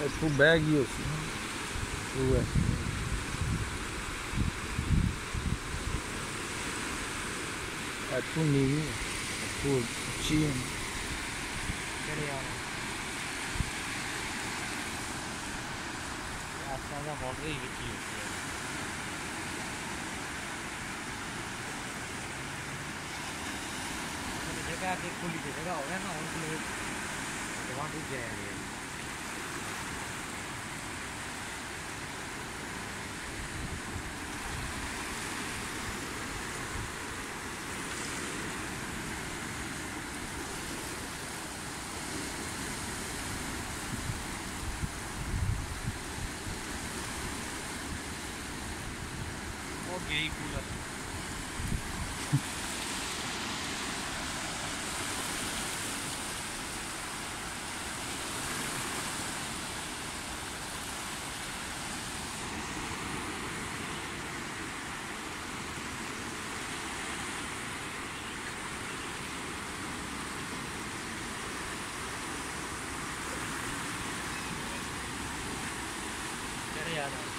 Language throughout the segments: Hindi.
तू बह गई उसी तू है तू नीवी तू अच्छी है बाउंड्री होती है जगह की खुली जगह हो गया ना उनके लिए वहाँ भी जाएंगे वो गई कूलर याद है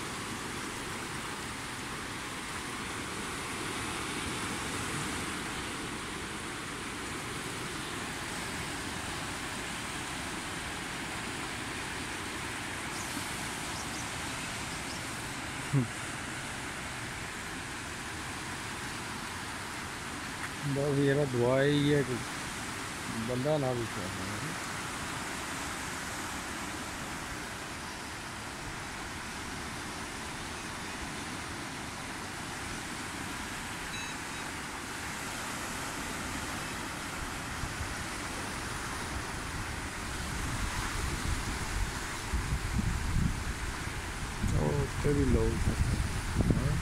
बस ये दुआ ही है कि बंदा ना भी भी लोग